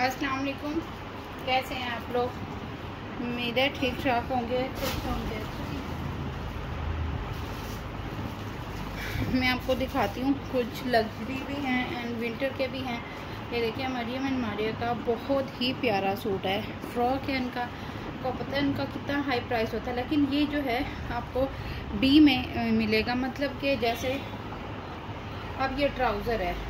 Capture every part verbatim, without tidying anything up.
अस्सलाम वालेकुम, कैसे हैं आप लोग? उम्मीद है ठीक ठाक होंगे, ठीक होंगे। मैं आपको दिखाती हूँ, कुछ लग्जरी भी हैं एंड विंटर के भी हैं। ये देखिए मरियम एंड मारिया का बहुत ही प्यारा सूट है, फ्रॉक है इनका। को पता है इनका कितना हाई प्राइस होता है, लेकिन ये जो है आपको बी में मिलेगा। मतलब कि जैसे अब ये ट्राउज़र है,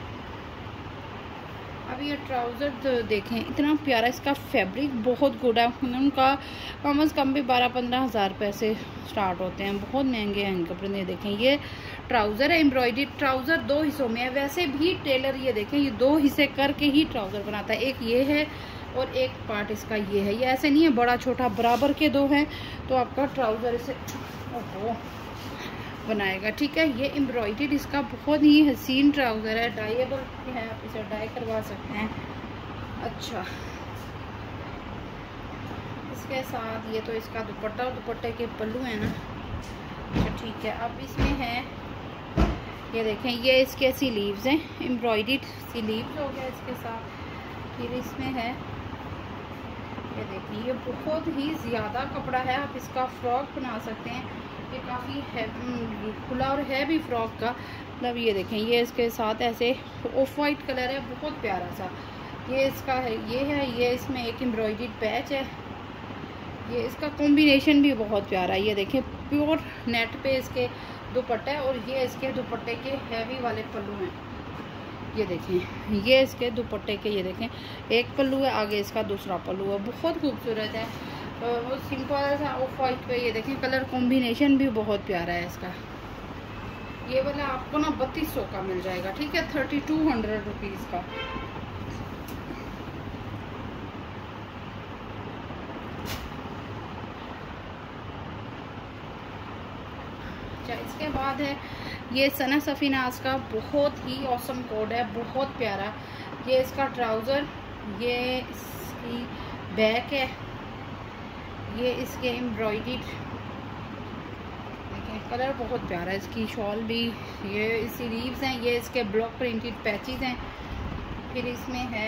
अब ये ट्राउज़र तो देखें इतना प्यारा, इसका फैब्रिक बहुत गुड है। उनका कम अज़ कम भी बारह पंद्रह हज़ार रुपये से स्टार्ट होते हैं, बहुत महंगे हैं कपड़े। ये देखें ये ट्राउज़र है, एम्ब्रॉयडरी ट्राउज़र दो हिस्सों में है। वैसे भी टेलर ये देखें ये दो हिस्से करके ही ट्राउज़र बनाता है, एक ये है और एक पार्ट इसका ये है। ये ऐसे नहीं है बड़ा छोटा, बराबर के दो हैं, तो आपका ट्राउज़र इसे ओहो बनाएगा। ठीक है, ये एम्ब्रॉयडरी इसका बहुत ही हसीन ट्राउज़र है, डाइएबल है, आप इसे डाई करवा सकते हैं। अच्छा, इसके साथ ये तो इसका दुपट्टा और दुपट्टे के पल्लू है ना। अच्छा ठीक है, अब इसमें है ये देखें, ये इसके स्लीव्स हैं, एम्ब्रॉयडरी स्लीव्स हो गया इसके साथ। फिर इसमें है ये देखिए, ये बहुत ही ज़्यादा कपड़ा है, आप इसका फ्रॉक बना सकते हैं। ये काफ़ी है खुला और है भी फ्रॉक का। मतलब ये देखें, ये इसके साथ ऐसे ऑफ वाइट कलर है, बहुत प्यारा सा ये इसका है। ये है, ये इसमें एक एम्ब्रॉयडरी पैच है। ये इसका कॉम्बिनेशन भी बहुत प्यारा है। ये देखें प्योर नेट पे इसके दुपट्टा है और ये इसके दुपट्टे के हैवी वाले पल्लू हैं। ये देखें, ये इसके दुपट्टे के, ये देखें एक पल्लू है, आगे इसका दूसरा पल्लू है, बहुत खूबसूरत है। वो सिंपल सा ऑफ वाइट पे, ये देखें कलर कॉम्बिनेशन भी बहुत प्यारा है इसका। ये वाला आपको ना बत्तीस सौ का मिल जाएगा। ठीक है, थर्टी टू हंड्रेड रुपीज़ का। अच्छा, इसके बाद है ये सना सफीनाज का बहुत ही औसम कोड है, बहुत प्यारा। ये इसका ट्राउज़र, ये इसकी बैक है, ये इसके एम्ब्रॉयडरी देखें कलर बहुत प्यारा है। इसकी शॉल भी, ये स्लीव्स हैं, ये इसके ब्लॉक प्रिंटेड पैचेस हैं। फिर इसमें है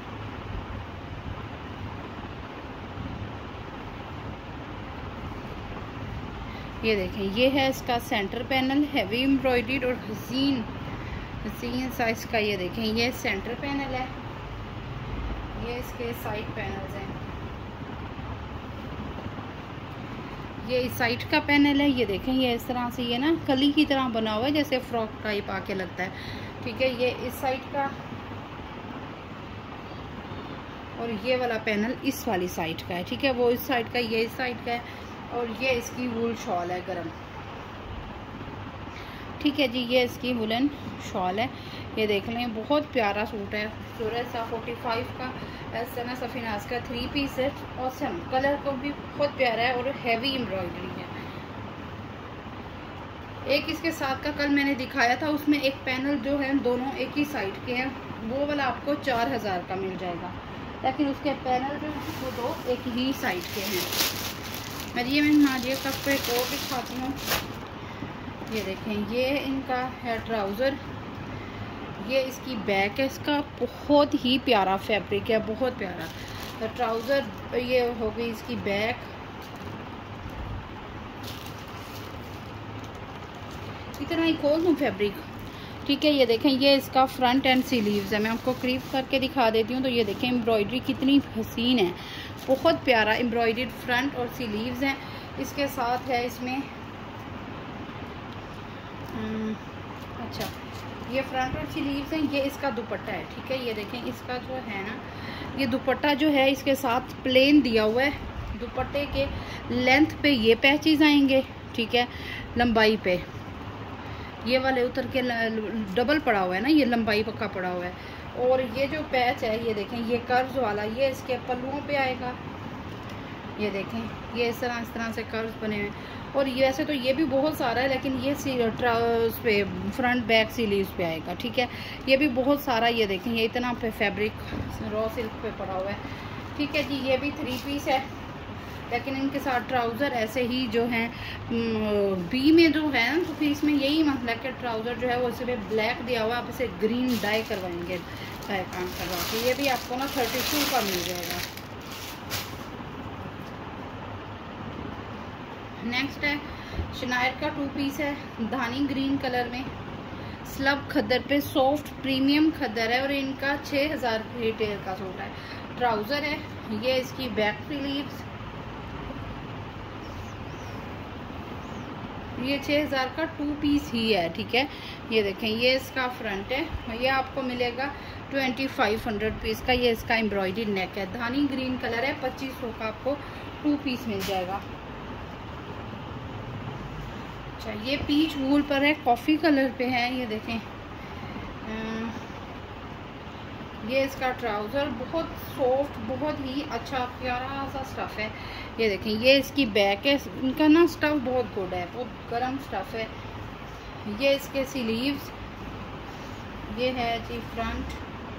ये देखें, ये है इसका सेंटर पैनल, हैवी एम्ब्रॉयडरी और हसीन हसीन साइज का। ये देखें, ये सेंटर पैनल है, ये इसके साइड पैनल्स हैं। ये इस साइड का पैनल है, ये देखें ये इस तरह से, ये ना कली की तरह बना हुआ है, जैसे फ्रॉक टाइप आके लगता है। ठीक है, ये इस साइड का और ये वाला पैनल इस वाली साइड का है। ठीक है, वो इस साइड का, ये इस साइड का है। और ये इसकी वूल शॉल है गरम। ठीक है जी, ये इसकी वुलन शॉल है। ये देख लें, बहुत प्यारा सूट है, खूबसूरत सा फोर्टी फाइव का सना सफीनाज का थ्री पीस है। ऑसम कलर को भी बहुत प्यारा है और हैवी एम्ब्रॉयडरी है। एक इसके साथ का कल मैंने दिखाया था, उसमें एक पैनल जो है दोनों एक ही साइड के हैं, वो वाला आपको चार हज़ार का मिल जाएगा, लेकिन उसके पैनल जो है वो दो एक ही साइड के हैं। मरियम एंड मारिया का कपड़े को दिखाती हूँ। ये देखें, ये इनका है ट्राउज़र, ये इसकी बैक है, इसका बहुत ही प्यारा फैब्रिक है, बहुत प्यारा। तो ट्राउज़र ये हो गई इसकी बैक। इतना ही खोल दूँ फैब्रिक। ठीक है, ये देखें, ये इसका फ्रंट एंड स्लीव्स है। मैं आपको करीब करके दिखा देती हूँ। तो ये देखें एम्ब्रॉयडरी कितनी हसीन है, बहुत प्यारा एम्ब्रॉयडरी फ्रंट और स्लीव्स हैं। इसके साथ है इसमें अच्छा, ये फ्रंट और स्लीव्स हैं, ये इसका दुपट्टा है। ठीक है, ये देखें इसका जो है ना, ये दुपट्टा जो है इसके साथ प्लेन दिया हुआ है। दुपट्टे के लेंथ पे ये पैचेस आएंगे। ठीक है, लंबाई पे ये वाले उतर के डबल पड़ा हुआ है ना, ये लंबाई पक्का पड़ा हुआ है। और ये जो पैच है, ये देखें ये कर्व्स वाला, ये इसके पल्लुओं पे आएगा। ये देखें, ये इस तरह इस तरह से कर्व्स बने हुए हैं। और ये वैसे तो ये भी बहुत सारा है, लेकिन ये उस पे फ्रंट बैक स्लीव्स पे आएगा। ठीक है, ये भी बहुत सारा, ये देखें ये इतना पे फैब्रिक रॉ सिल्क पे पड़ा हुआ है। ठीक है जी, ये भी थ्री पीस है, लेकिन इनके साथ ट्राउज़र ऐसे ही जो हैं बी में जो है, तो फिर इसमें यही मसला कि ट्राउज़र जो है वो सिर्फ ब्लैक दिया हुआ है, आप इसे ग्रीन डाई करवाएंगे। तहखान करवा के। ये भी आपको ना थर्टी टू का मिल जाएगा। नेक्स्ट है शनायर का टू पीस है, धानी ग्रीन कलर में, स्लब खद्दर पे, सॉफ्ट प्रीमियम खद्दर है और इनका छः हज़ार रिटेल का सूट है। ट्राउज़र है, ये इसकी बैक रिलीव्स, ये छः हज़ार का टू पीस ही है, ठीक है। ये देखें, ये इसका फ्रंट है, ये आपको मिलेगा ट्वेंटी फाइव हंड्रेड पीस का। ये इसका एम्ब्रॉयडरी नेक है, धानी ग्रीन कलर है, पच्चीस सौ का आपको टू पीस मिल जाएगा। अच्छा, ये पीच वूल पर है, कॉफ़ी कलर पे है, ये देखें। ये इसका ट्राउज़र बहुत सॉफ्ट, बहुत ही अच्छा प्यारा सा स्टफ़ है। ये देखें, ये इसकी बैक है, इनका ना स्टफ़ बहुत गुड है, बहुत गर्म स्टफ़ है। ये इसके स्लीव्स, ये है जी फ्रंट,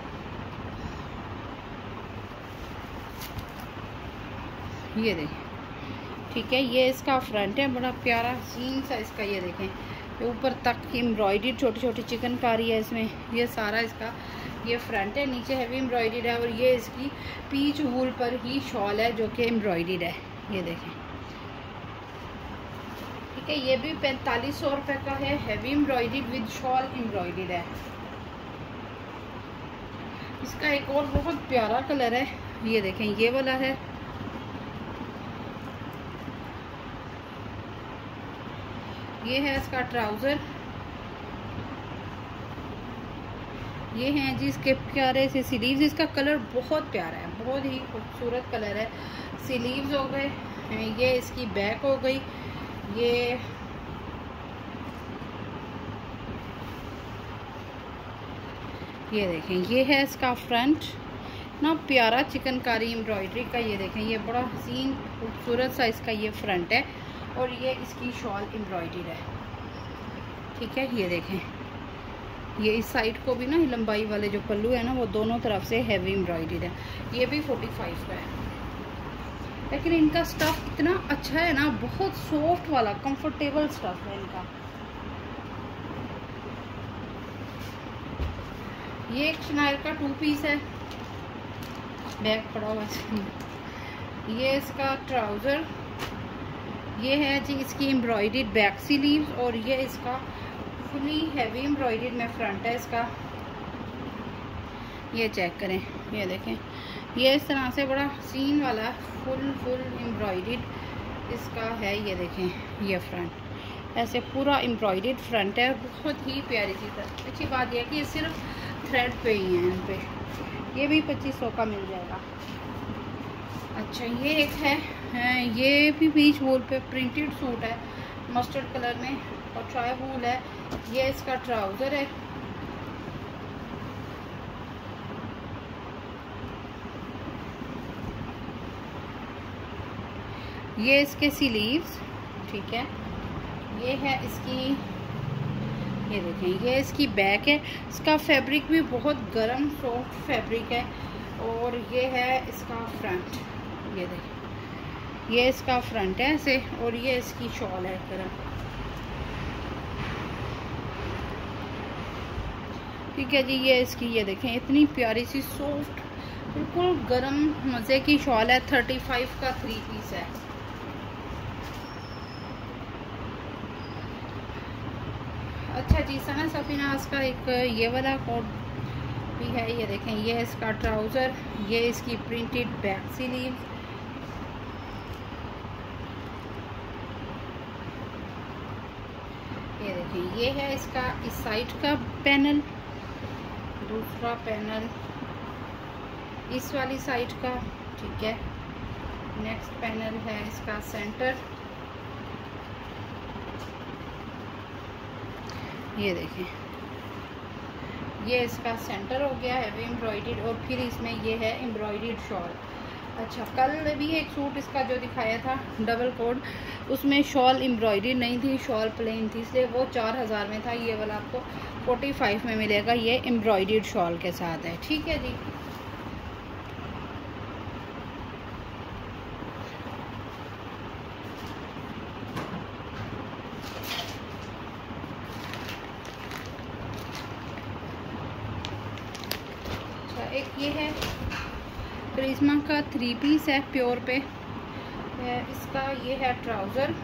ये देखें, ठीक है। ये इसका फ्रंट है, बड़ा प्यारा सीन सा इसका, ये देखें ऊपर तक एम्ब्रॉयडरी छोटी छोटी चिकनकारी है इसमें। ये सारा इसका ये फ्रंट है, नीचे हैवी एम्ब्रॉयडरी है और ये इसकी पीच वूल पर ही शॉल है जो कि एम्ब्रॉयडरी है, ये देखें, ठीक है। ये भी पैंतालीस सौ रुपये का है, heavy embroidery with shawl embroidery है। इसका एक और बहुत प्यारा कलर है, ये देखें, ये वाला है। ये है इसका ट्राउज़र, ये हैं जी इसके प्यारे से स्लीव्स। इसका कलर बहुत प्यारा है, बहुत ही खूबसूरत कलर है। स्लीव्स हो गए, ये इसकी बैक हो गई, ये ये देखें, ये है इसका फ्रंट ना, प्यारा चिकनकारी एम्ब्रॉयडरी का, ये देखें, ये बड़ा हसीन खूबसूरत सा इसका ये फ्रंट है और ये इसकी शॉल एम्ब्रॉयडरी है, ठीक है। ये देखें, ये इस साइड को भी ना लंबाई वाले जो पल्लू है ना वो दोनों तरफ से हैवी एम्ब्रॉयडरी है। ये भी पैंतालीस का है, लेकिन इनका स्टफ़ कितना अच्छा है ना, बहुत सॉफ्ट वाला कंफर्टेबल स्टफ़ है इनका। ये एक शनायर का टू पीस है, बैग पड़ा हुआ है। ये इसका ट्राउज़र, ये है जी इसकी एम्ब्रॉयडरी बैक स्लीव्स और ये इसका फुली हैवी एम्ब्रॉयडरी में फ्रंट है इसका। ये चेक करें, ये देखें, ये इस तरह से बड़ा सीन वाला फुल फुल एम्ब्रॉयडरी इसका है, ये देखें, ये फ्रंट ऐसे पूरा एम्ब्रॉयडरी फ्रंट है, बहुत ही प्यारी चीज़ है। अच्छी बात यह है कि ये सिर्फ थ्रेड पे ही है, इन पे ये भी पच्चीस सौ का मिल जाएगा। अच्छा, ये एक है, है ये भी बीच वूल पे प्रिंटेड सूट है, मस्टर्ड कलर में और ट्राई वूल है। ये इसका ट्राउज़र है, ये इसके स्लीव्स, ठीक है। ये है इसकी, ये देखें, ये इसकी बैक है। इसका फैब्रिक भी बहुत गर्म सॉफ्ट फैब्रिक है और ये है इसका फ्रंट, ये देखें, ये इसका फ्रंट है ऐसे और ये इसकी शॉल है गर्म, ठीक है जी। ये इसकी, ये देखें, इतनी प्यारी सी सॉफ्ट बिल्कुल गर्म मज़े की शॉल है। थर्टी फाइव का थ्री पीस है। अच्छा जी, सना सफीनाज का एक ये वाला कोट भी है, ये देखें, ये है इसका ट्राउज़र, ये इसकी प्रिंटेड बैक स्लीव, ये देखें, ये है इसका इस साइड का पैनल, दूसरा पैनल इस वाली साइड का, ठीक है। नेक्स्ट पैनल है इसका सेंटर, ये देखें, ये इसका सेंटर हो गया हैवी एम्ब्रॉयडर्ड और फिर इसमें ये है एम्ब्रॉयडर्ड शॉल। अच्छा, कल भी एक सूट इसका जो दिखाया था डबल कोड, उसमें शॉल एम्ब्रॉयडरी नहीं थी, शॉल प्लेन थी, इसलिए वो चार हज़ार में था। ये वाला आपको फोर्टी फाइव में मिलेगा, ये एम्ब्रॉयडर्ड शॉल के साथ है, ठीक है जी। करिश्मा का थ्री पीस है प्योर पे। इसका ये है ट्राउज़र,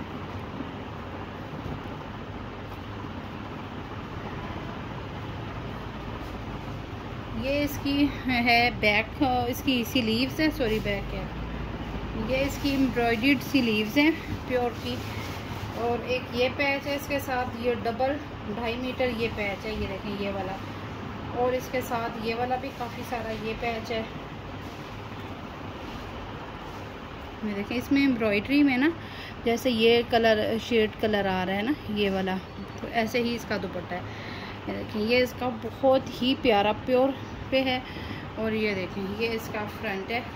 ये इसकी है बैक, इसकी स्लीव्स है, सॉरी बैक है, ये इसकी एम्ब्रॉयडर्ड स्लीव्स हैं प्योर की। और एक ये पैच है इसके साथ, ये डबल ढाई मीटर ये पैच है, ये देखें ये वाला। और इसके साथ ये वाला भी काफ़ी सारा ये पैच है। ये देखें इसमें एम्ब्रॉयडरी में ना जैसे ये कलर शेड कलर आ रहा है ना ये वाला, तो ऐसे ही इसका दुपट्टा है। ये देखें ये इसका बहुत ही प्यारा प्योर पे है। और ये देखें ये इसका फ्रंट है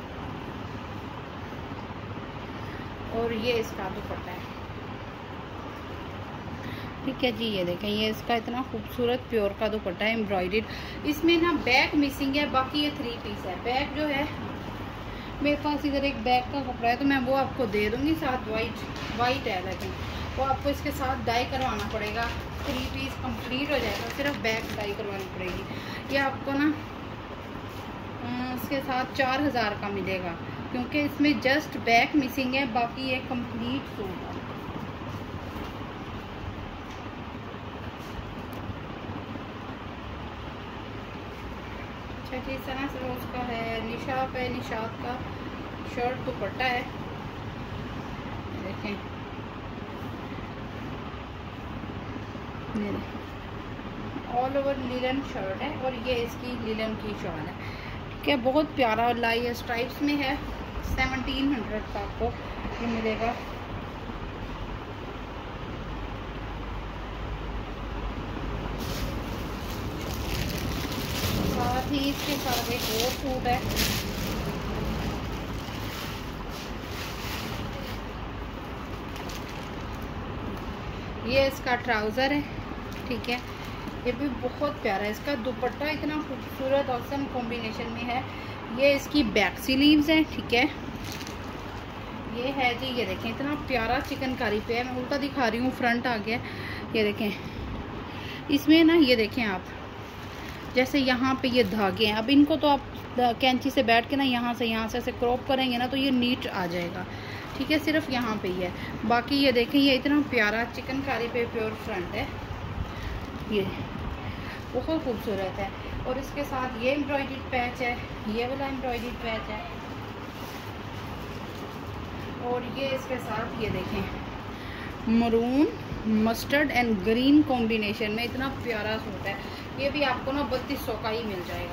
और ये इसका दुपट्टा है। ठीक है जी, ये देखें ये इसका इतना खूबसूरत प्योर का दुपट्टा है एम्ब्रॉयडर्ड। इसमें ना बैक मिसिंग है, बाकी ये थ्री पीस है। बैक जो है मेरे पास इधर एक बैक का कपड़ा है तो मैं वो आपको दे दूंगी साथ, वाइट वाइट है लेकिन वो आपको इसके साथ डाई करवाना पड़ेगा। थ्री पीस कंप्लीट हो जाएगा, सिर्फ बैक डाई करवानी पड़ेगी। ये आपको ना इसके साथ चार हज़ार का मिलेगा क्योंकि इसमें जस्ट बैक मिसिंग है, बाकी ये कंप्लीट सूट है। अच्छा जी, सना सरोज का है, निशा पे निशात का शर्ट दुपट्टा है, देखें ऑल ओवर लिलन शर्ट है और ये इसकी लिलन की शॉल है। ठीक है, बहुत प्यारा लाई स्ट्राइप्स में है। सेवनटीन हंड्रेड का आपको ये मिलेगा। साथ ही इसके साथ एक और सूट है, ये इसका ट्राउज़र है। ठीक है, ये भी बहुत प्यारा है। इसका दुपट्टा इतना खूबसूरत ऑसम कॉम्बिनेशन में है। ये इसकी बैक स्लीव्स है। ठीक है, ये है जी, ये देखें इतना प्यारा चिकनकारी पे है। मैं उल्टा दिखा रही हूँ, फ्रंट आ गया। ये देखें इसमें ना, ये देखें आप जैसे यहाँ पे ये धागे हैं, अब इनको तो आप कैंची से बैठ के ना यहाँ से यहाँ से ऐसे क्रॉप करेंगे ना तो ये नीट आ जाएगा। ठीक है, सिर्फ यहाँ पे ही है, बाकी ये देखें ये इतना प्यारा चिकनकारी पे प्योर फ्रंट है, ये बहुत खूबसूरत है। और इसके साथ ये एम्ब्रॉयडर्ड पैच है, ये वाला एम्ब्रॉयडर्ड पैच है। और ये इसके साथ ये देखें maroon mustard and green combination में इतना प्यारा सूट है। ये भी आपको ना बत्तीस सौ का ही मिल जाएगा।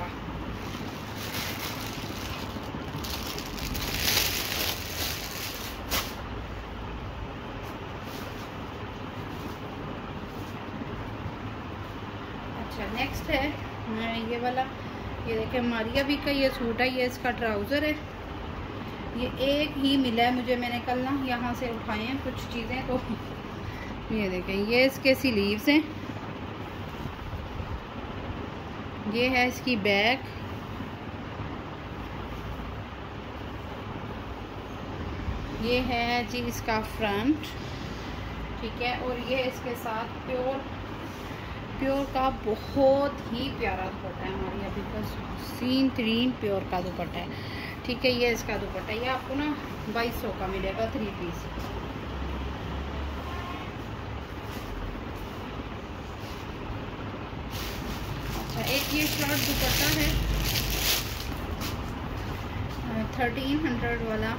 अच्छा, नेक्स्ट है ये वाला, ये देखें मारिया भी का ये सूट है। ये इसका ट्राउज़र है, ये एक ही मिला है मुझे, मैंने कल ना यहाँ से उठाए हैं कुछ चीज़ें, तो ये देखें ये इसके स्लीव्स हैं। ये है इसकी बैक, ये है जी इसका फ्रंट। ठीक है, और ये इसके साथ प्योर प्योर का बहुत ही प्यारा दुपट्टा है। हमारी अभी का सीन तीन प्योर का दुपट्टा है। ठीक है, ये इसका दुपट्टा, ये आपको ना बाईस सौ का मिलेगा थ्री पीस। अच्छा, एक ये शर्ट दुपट्टा है थर्टीन हंड्रेड वाला।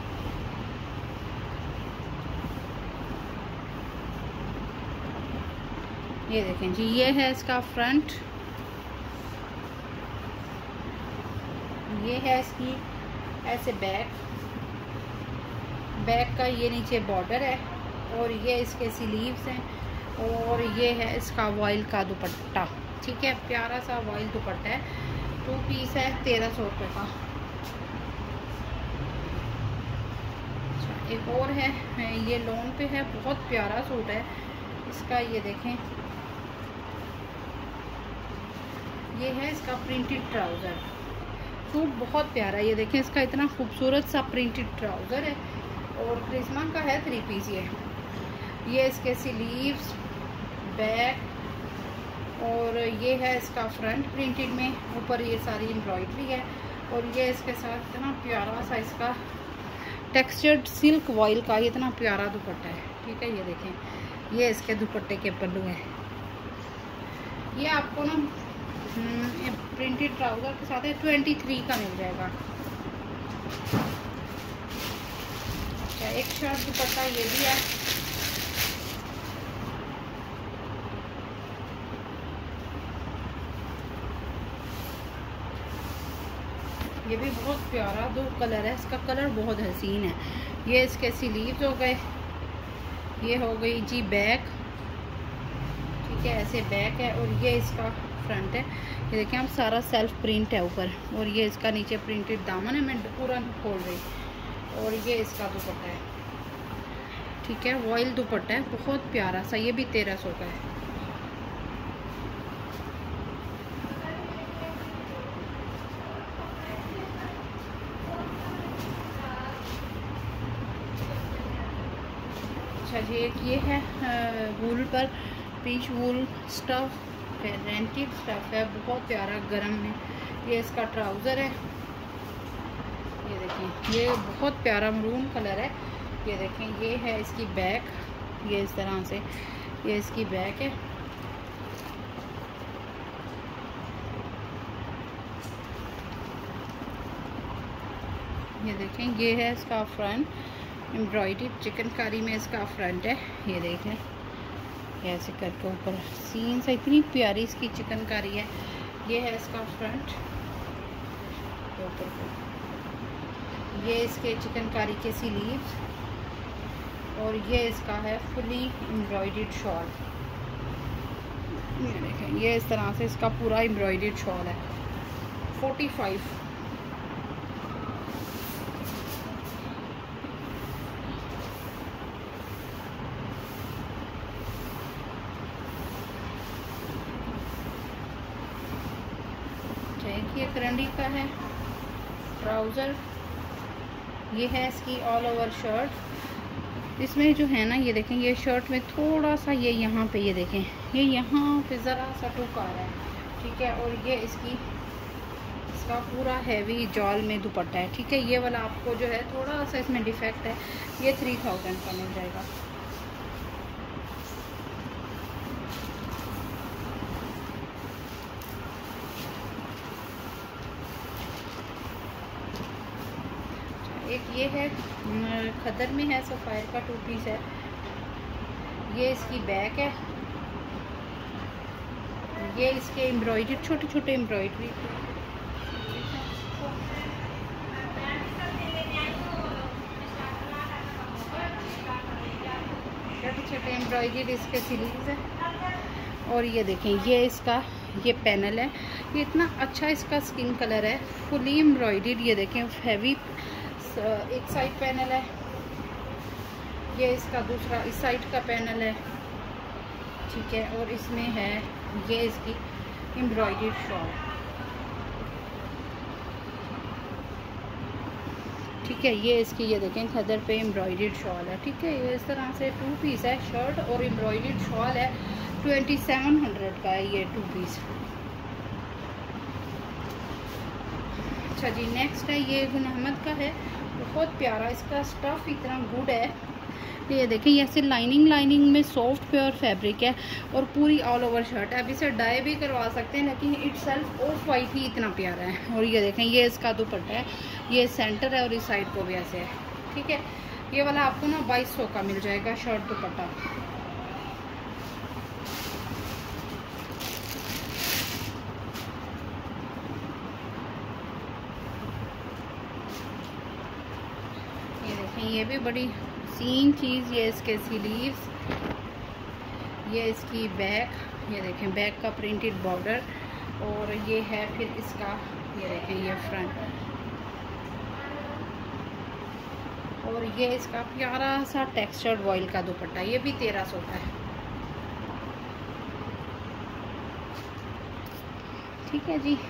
ये देखें जी, ये है इसका फ्रंट, ये है इसकी ऐसे बैक, बैक का ये नीचे बॉर्डर है। और ये इसके स्लीव्स हैं। और ये है इसका वॉइल का दुपट्टा। ठीक है, प्यारा सा वॉइल दुपट्टा है, टू पीस है, तेरह सौ रुपये का। अच्छा, एक और है, ये लॉन पे है, बहुत प्यारा सूट है इसका। ये देखें, ये है इसका प्रिंटेड ट्राउज़र, सूट बहुत प्यारा है। ये देखें इसका इतना खूबसूरत सा प्रिंटेड ट्राउज़र है और करिश्मा का है थ्री पीस। ये ये इसके स्लीव्स, बैक, और ये है इसका फ्रंट प्रिंटेड में, ऊपर ये सारी एम्ब्रॉयडरी है। और ये इसके साथ इतना प्यारा सा इसका टेक्सचर्ड सिल्क वॉइल का इतना प्यारा दुपट्टा है। ठीक है, ये देखें, ये इसके दुपट्टे के पल्लू है। ये आपको ना प्रिंटेड ट्राउज़र के साथ है, ट्वेंटी थ्री का मिल जाएगा। अच्छा, एक शर्ट दुपट्टा ये भी है। ये भी बहुत प्यारा दो कलर है, इसका कलर बहुत हसीन है। ये इसके स्लीव्स हो गए, ये हो गई जी बैक। ठीक है, ऐसे बैक है और ये इसका फ्रंट है। ये देखिए हम सारा सेल्फ प्रिंट है ऊपर, और ये इसका नीचे प्रिंटेड दामन है, मैं पूरा खोल रही। और ये इसका दुपट्टा है। ठीक है, वॉइल दुपट्टा है, बहुत प्यारा सा, ये भी तेरह सौ का है। अच्छा जी, एक ये है वूल पर पीच वूल स्टफ है, रेंटेड स्टफ है, बहुत प्यारा गर्म है। ये इसका ट्राउज़र है, ये देखें, ये बहुत प्यारा मरून कलर है। ये देखें, ये है इसकी बैक, ये इस तरह से ये इसकी बैक है। ये देखें, ये है इसका फ्रंट, एम्ब्रॉयडरी चिकनकारी में इसका फ्रंट है। ये देख लें, ऐसे करके ऊपर सीन से इतनी प्यारी इसकी चिकनकारी है। ये है इसका फ्रंट, ऊपर को ये इसके चिकनकारी के स्लीव्स, और ये इसका है फुली एम्ब्रॉयडर्ड शॉल। ये देखें, ये इस तरह से इसका पूरा एम्ब्रॉयडर्ड शॉल है, फोर्टी फाइव। ये करंडी का है ट्राउज़र, ये है इसकी ऑल ओवर शर्ट। इसमें जो है ना, ये देखें, ये शर्ट में थोड़ा सा ये यहाँ पे, ये देखें, ये यहाँ पे ज़रा सा टुक आ रहा है। ठीक है, और ये इसकी इसका पूरा हैवी जॉल में दुपट्टा है। ठीक है, ये वाला आपको जो है थोड़ा सा इसमें डिफेक्ट है, ये थ्री थाउजेंड का मिल जाएगा। एक ये है खदर में है, सफ़ायर का टू पीस है। ये इसकी बैक है, ये इसके एम्ब्रॉयडरी छोटे छोटे एम्ब्रॉयडरी छोटे छोटे एम्ब्रॉयडरी इसके स्लीव्स है। और ये देखें, ये इसका ये पैनल है, ये इतना अच्छा इसका स्किन कलर है, फुली एम्ब्रॉयडरी। ये देखें, हैवी एक साइड पैनल है, ये इसका दूसरा इस साइड का पैनल है। ठीक है, और इसमें है ये इसकी एम्ब्रॉयडर्ड शॉल। ठीक है, ये इसकी ये देखें खदर पे एम्ब्रॉयडर्ड शॉल है। ठीक है, ये इस तरह से टू पीस है, शर्ट और एम्ब्रॉयडर्ड शॉल है, ट्वेंटी सेवन हंड्रेड का है ये टू पीस। अच्छा जी, नेक्स्ट है ये गुल अहमद का है, बहुत प्यारा, इसका स्टफ़ इतना गुड है। ये देखिए, ऐसे लाइनिंग लाइनिंग में सॉफ्ट प्योर फैब्रिक है, और पूरी ऑल ओवर शर्ट है। अब इसे डाई भी करवा सकते हैं, लेकिन इट सेल्फ ऑफ वाइट ही इतना प्यारा है। और ये देखें, ये इसका दुपट्टा है, ये सेंटर है और इस साइड को भी ऐसे है। ठीक है, ये वाला आपको ना बाईस सौ का मिल जाएगा शर्ट दुपट्टा। ये भी बड़ी सीन चीज़, ये इसके स्लीव्स, ये इसकी बैक, ये देखें बैक का प्रिंटेड बॉर्डर, और ये है फिर इसका, ये देखें ये फ्रंट, और ये इसका प्यारा सा टेक्सचर्ड वॉइल का दुपट्टा, ये भी तेरह सौ का है। ठीक है जी,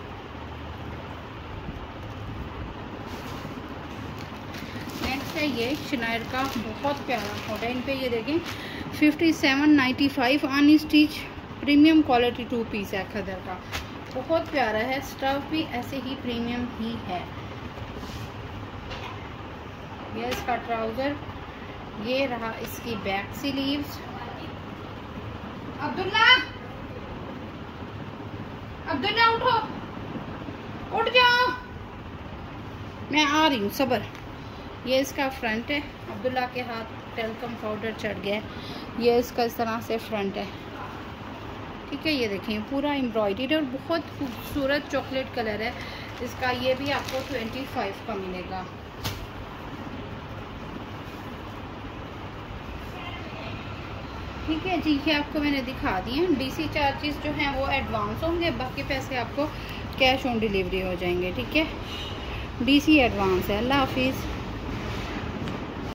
है ये शनायर का, बहुत प्यारा कोट है। इन पे ये देखें fifty seven ninety five unstitch premium quality two piece है खदर का। बहुत प्यारा है, स्टफ भी ऐसे ही प्रीमियम ही है। ये इसका ट्राउज़र, ये रहा इसकी बैक स्लीव्स। अब्दुल्ला अब्दुल्ला उठो, उठ जाओ, मैं आ रही हूँ, सबर। ये इसका फ्रंट है, अब्दुल्ला के हाथ टेल्कम पाउडर चढ़ गया है। ये इसका इस तरह से फ्रंट है, ठीक है। ये देखें पूरा एम्ब्रॉयडरी और बहुत खूबसूरत चॉकलेट कलर है इसका। ये भी आपको ट्वेंटी फाइव का मिलेगा। ठीक है जी, ये आपको मैंने दिखा दिए। डीसी चार्जेस जो हैं वो एडवांस होंगे, बाकी पैसे आपको कैश ऑन डिलीवरी हो जाएंगे, ठीक है। डीसी एडवांस है। अल्लाह हाफिज़।